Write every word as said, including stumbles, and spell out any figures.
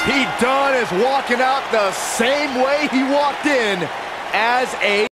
Pete Dunne is walking out the same way he walked in as a